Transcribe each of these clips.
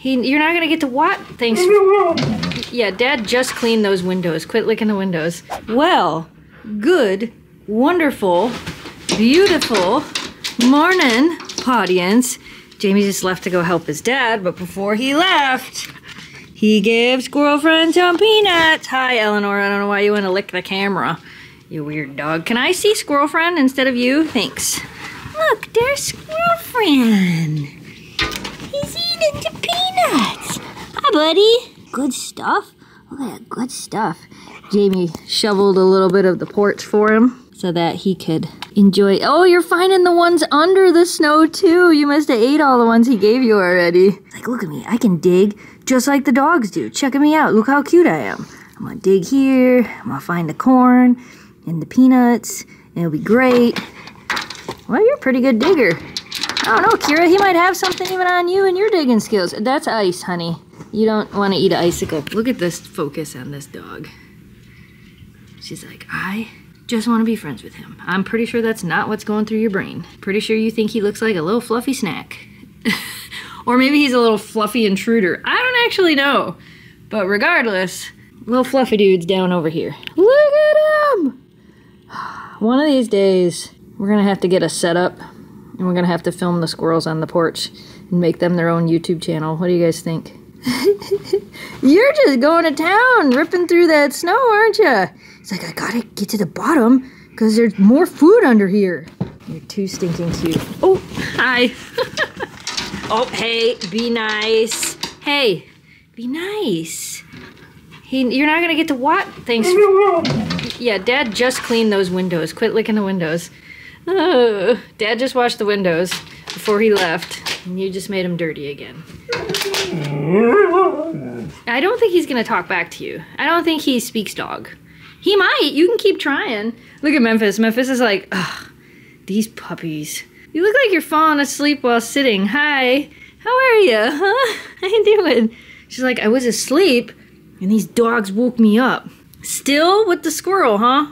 You're not gonna get to what? Thanks. Yeah, Dad just cleaned those windows. Quit licking the windows. Well, good, wonderful, beautiful morning, audience. Jamie just left to go help his dad, but before he left, he gave squirrel friend some peanuts. Hi, Eleanor. I don't know why you want to lick the camera, you weird dog. Can I see squirrel friend instead of you? Thanks. Look, there's squirrel friend. He's eating the peanuts. Hi, buddy. Good stuff. Look at that good stuff. Jamie shoveled a little bit of the porch for him so that he could enjoy. Oh, you're finding the ones under the snow too. You must have ate all the ones he gave you already. Like, look at me. I can dig just like the dogs do. Check me out. Look how cute I am. I'm gonna dig here. I'm gonna find the corn and the peanuts. And it'll be great. Well, you're a pretty good digger. I don't know, Kira. He might have something even on you and your digging skills. That's ice, honey. You don't want to eat an icicle. Look at this focus on this dog. She's like, I just want to be friends with him. I'm pretty sure that's not what's going through your brain. Pretty sure you think he looks like a little fluffy snack. Or maybe he's a little fluffy intruder. I don't actually know. But regardless, little fluffy dude's down over here. Look at him! One of these days, we're going to have to get a setup. And we're going to have to film the squirrels on the porch and make them their own YouTube channel. What do you guys think? You're just going to town, ripping through that snow, aren't you? It's like, I gotta get to the bottom because there's more food under here. You're too stinking cute. Oh, hi. Oh, hey, be nice. Hey, be nice. You're not gonna get to what? Thanks. Yeah, Dad just cleaned those windows. Quit licking the windows. Dad just washed the windows before he left, and you just made him dirty again. I don't think he's gonna talk back to you. I don't think he speaks dog. He might. You can keep trying. Look at Memphis. Memphis is like, ugh, these puppies. You look like you're falling asleep while sitting. Hi. How are you? Huh? How you doing? She's like, I was asleep, and these dogs woke me up. Still with the squirrel, huh?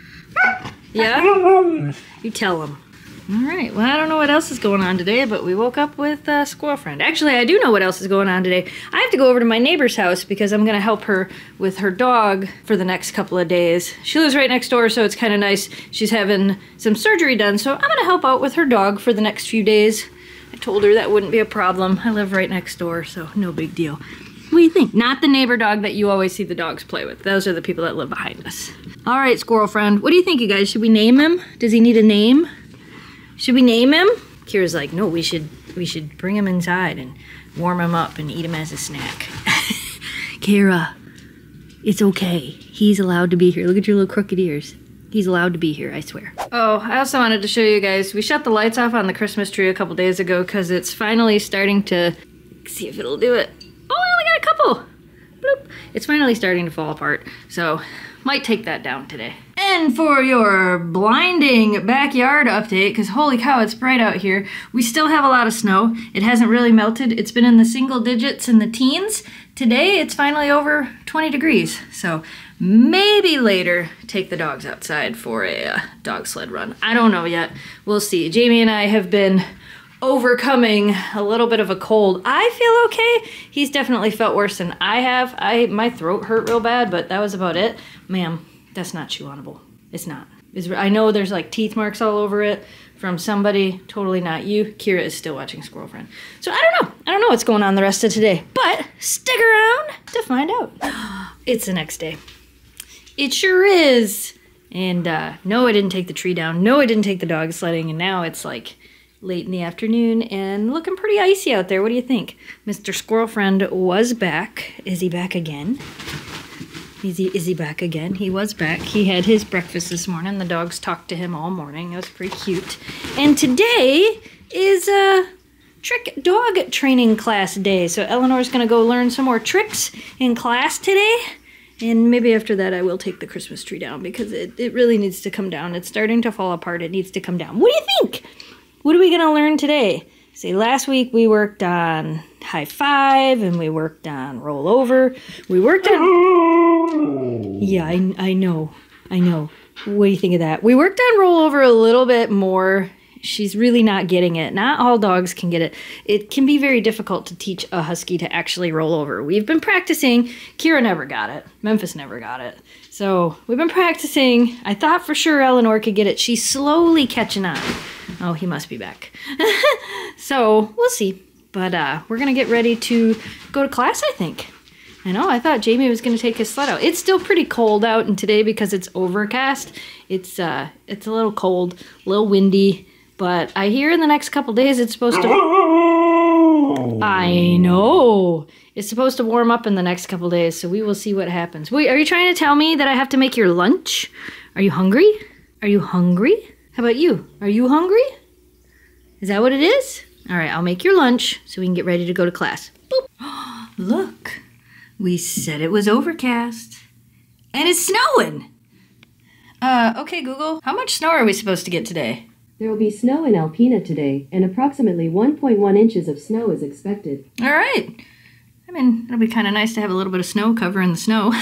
Yeah? You tell him. All right. Well, I don't know what else is going on today, but we woke up with squirrel friend. Actually, I do know what else is going on today. I have to go over to my neighbor's house because I'm going to help her with her dog for the next couple of days. She lives right next door, so it's kind of nice. She's having some surgery done, so I'm going to help out with her dog for the next few days. I told her that wouldn't be a problem. I live right next door, so no big deal. What do you think? Not the neighbor dog that you always see the dogs play with. Those are the people that live behind us. All right, squirrel friend. What do you think, you guys? Should we name him? Does he need a name? Should we name him? Kira's like, no, we should bring him inside and warm him up and eat him as a snack. Kira, it's okay. He's allowed to be here. Look at your little crooked ears. He's allowed to be here, I swear. Oh, I also wanted to show you guys, we shut the lights off on the Christmas tree a couple days ago because it's finally starting to, see if it'll do it. Oh, I only got a couple. Bloop. It's finally starting to fall apart, so might take that down today. And for your blinding backyard update, because holy cow, it's bright out here, we still have a lot of snow. It hasn't really melted. It's been in the single digits in the teens. Today, it's finally over 20 degrees. So maybe later, take the dogs outside for a dog sled run. I don't know yet. We'll see. Jamie and I have been overcoming a little bit of a cold. I feel okay. He's definitely felt worse than I have. My throat hurt real bad, but that was about it. Ma'am, that's not chew-onable. It's not. I know there's like teeth marks all over it from somebody, totally not you. Kira is still watching Squirrel Friend. So I don't know. I don't know what's going on the rest of today, but stick around to find out. It's the next day. It sure is. And no, I didn't take the tree down. No, I didn't take the dog sledding. And now it's like late in the afternoon and looking pretty icy out there. What do you think? Mr. Squirrel Friend was back. Is he back again? Is he back again? He was back. He had his breakfast this morning. The dogs talked to him all morning. It was pretty cute. And today is a trick dog training class day. So Eleanor's gonna go learn some more tricks in class today. And maybe after that I will take the Christmas tree down because it really needs to come down. It's starting to fall apart. It needs to come down. What do you think? What are we gonna learn today? See, last week we worked on high five and we worked on roll over. We worked on... Yeah, I know. What do you think of that? We worked on roll over a little bit more She's really not getting it. Not all dogs can get it. It can be very difficult to teach a husky to actually roll over. We've been practicing. Kira never got it. Memphis never got it. So we've been practicing. I thought for sure Eleanor could get it. She's slowly catching on. Oh, he must be back. So we'll see. But we're going to get ready to go to class, I think. I know, I thought Jamie was going to take his sled out. It's still pretty cold out, and today because it's overcast, it's a little cold, a little windy. But I hear in the next couple days it's supposed to... I know. It's supposed to warm up in the next couple days, so we will see what happens. Wait, are you trying to tell me that I have to make your lunch? Are you hungry? Are you hungry? How about you? Are you hungry? Is that what it is? All right, I'll make your lunch so we can get ready to go to class. Boop. Look, we said it was overcast. And it's snowing. Okay, Google, how much snow are we supposed to get today? There will be snow in Alpena today, and approximately 1.1 inches of snow is expected. All right. I mean, it'll be kind of nice to have a little bit of snow covering the snow.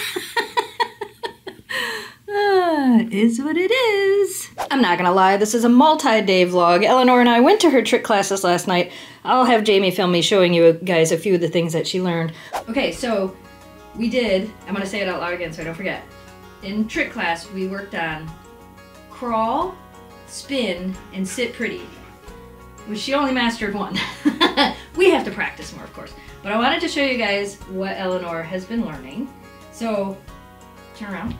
Is what it is. I'm not gonna lie, this is a multi-day vlog. Eleanor and I went to her trick classes last night. I'll have Jamie film me showing you guys a few of the things that she learned. Okay, so we did, I'm gonna say it out loud again so I don't forget. In trick class, we worked on crawl, spin, and sit pretty, which she only mastered one. We have to practice more, of course. But I wanted to show you guys what Eleanor has been learning. So, turn around.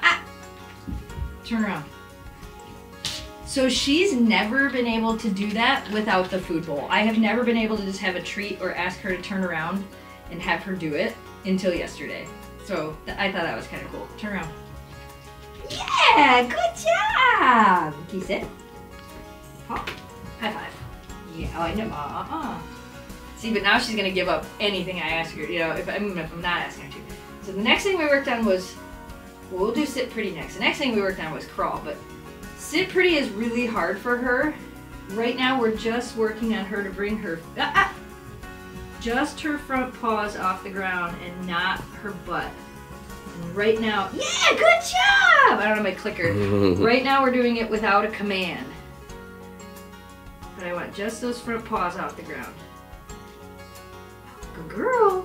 Turn around. So she's never been able to do that without the food bowl. I have never been able to just have a treat or ask her to turn around and have her do it until yesterday. So I thought that was kind of cool. Turn around. Yeah, good job. Can you sit? Pop. High five. Yeah, I know. See, but now she's gonna give up anything I ask her. You know, if I'm not asking her to. So the next thing we worked on was, well, we'll do sit pretty next. The next thing we worked on was crawl, but sit pretty is really hard for her. Right now we're just working on her to bring her, just her front paws off the ground and not her butt. And right now, yeah, good job! I don't have my clicker. Right now we're doing it without a command. But I want just those front paws off the ground. Good girl.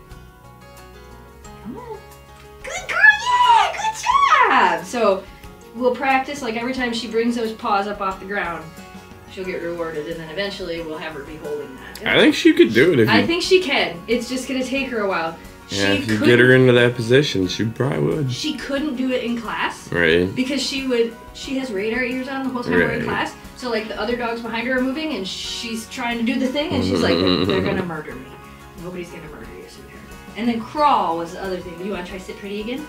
Come on. Good girl, yeah, good job! So we'll practice, like every time she brings those paws up off the ground, she'll get rewarded, and then eventually we'll have her be holding that. I think she could do it. I think she can. It's just gonna take her a while. Yeah, if you get her into that position, she probably would. She couldn't do it in class. Right. Because she has radar ears on the whole time we're in class. So like the other dogs behind her are moving and she's trying to do the thing and she's like, they're gonna murder me. Nobody's gonna murder you, sweetheart. And then crawl was the other thing. You wanna try sit pretty again?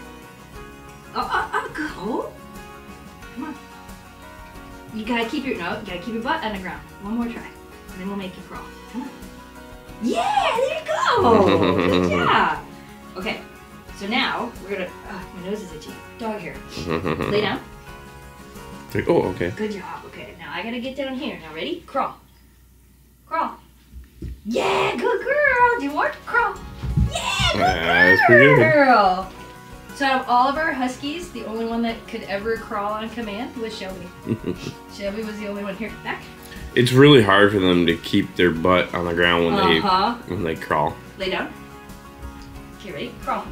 Go. Come on. You gotta keep your butt on the ground. One more try. And then we'll make you crawl. Come on. Yeah, there you go. Good job. Okay, so now we're gonna, my nose is itchy. Dog hair. Lay down. Oh, okay. Good job. Okay, now I gotta get down here. Now ready? Crawl. Crawl. Yeah, good girl. Do more? Crawl. Yeah, good that's pretty good. girl. So out of all of our Huskies, the only one that could ever crawl on command was Shelby. Shelby was the only one here. Back. It's really hard for them to keep their butt on the ground when they crawl. Lay down. Okay, ready? Crawl.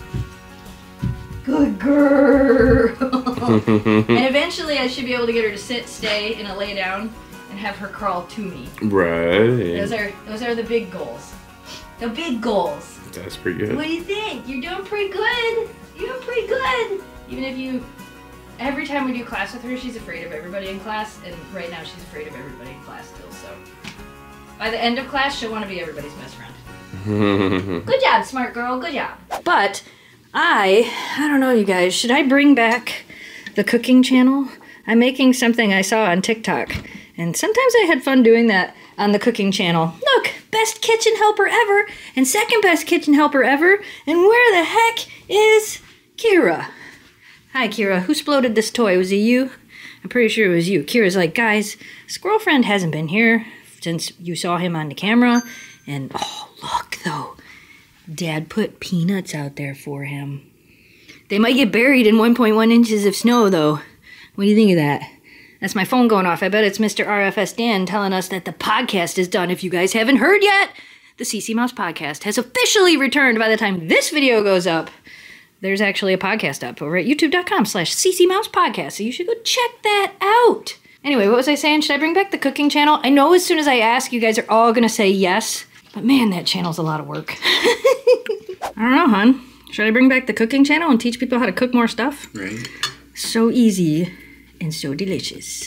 Good girl. And eventually I should be able to get her to sit, stay, and lay down, and have her crawl to me. Right. Those are the big goals. The big goals. That's pretty good. What do you think? You're doing pretty good. You're doing pretty good. Even if every time we do class with her, she's afraid of everybody in class, and right now she's afraid of everybody in class still, so. By the end of class, she'll want to be everybody's best friend. Good job, smart girl, good job. But I don't know, you guys, should I bring back the cooking channel? I'm making something I saw on TikTok, and sometimes I had fun doing that on the cooking channel. Look, best kitchen helper ever, and second best kitchen helper ever, and where the heck is Kira? Hi, Kira. Who exploded this toy? Was it you? I'm pretty sure it was you. Kira's like, guys, Squirrel Friend hasn't been here since you saw him on the camera. And, oh, look, though. Dad put peanuts out there for him. They might get buried in 1.1 inches of snow, though. What do you think of that? That's my phone going off. I bet it's Mr. RFS Dan telling us that the podcast is done. If you guys haven't heard yet, the CC Mouse podcast has officially returned by the time this video goes up. There's actually a podcast up over at youtube.com/CC Mouse podcast, so you should go check that out. Anyway, what was I saying? Should I bring back the cooking channel? I know as soon as I ask, you guys are all going to say yes, but man, that channel's a lot of work. I don't know, hon. Should I bring back the cooking channel and teach people how to cook more stuff? Right. So easy and so delicious.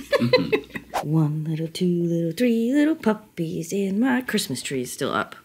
1 little, 2 little, 3 little puppies in my Christmas tree is still up.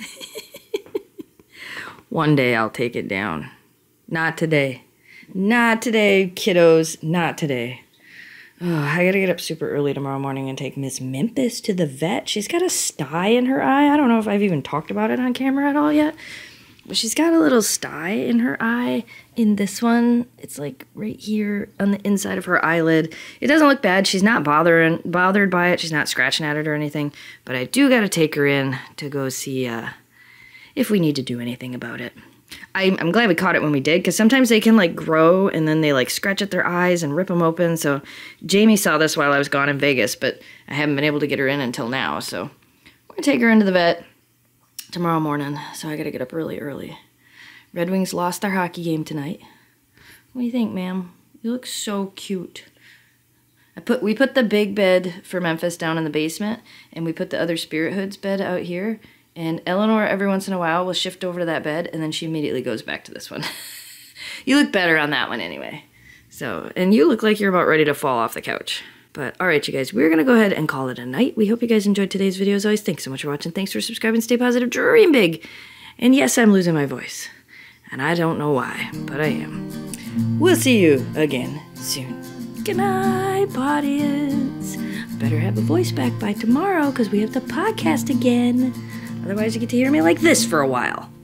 One day I'll take it down. Not today. Not today, kiddos. Not today. Oh, I gotta get up super early tomorrow morning and take Miss Memphis to the vet. She's got a sty in her eye. I don't know if I've even talked about it on camera at all yet. But she's got a little sty in her eye. In this one, it's like right here on the inside of her eyelid. It doesn't look bad. She's not bothered by it. She's not scratching at it or anything. But I do got to take her in to go see if we need to do anything about it. I'm glad we caught it when we did, because sometimes they can like grow and then they like scratch at their eyes and rip them open. So Jamie saw this while I was gone in Vegas, but I haven't been able to get her in until now. So we're going to take her into the vet tomorrow morning, so I gotta get up early. Red Wings lost their hockey game tonight. What do you think, ma'am? You look so cute. We put the big bed for Memphis down in the basement, and we put the other Spirit Hoods bed out here, and Eleanor every once in a while will shift over to that bed, and then she immediately goes back to this one. You look better on that one anyway. So, and you look like you're about ready to fall off the couch. But alright, you guys, we're going to go ahead and call it a night. We hope you guys enjoyed today's video. As always, thanks so much for watching. Thanks for subscribing. Stay positive, dream big. And yes, I'm losing my voice. And I don't know why, but I am. We'll see you again soon. Good night, audience. Better have a voice back by tomorrow, because we have the podcast again. Otherwise, you get to hear me like this for a while.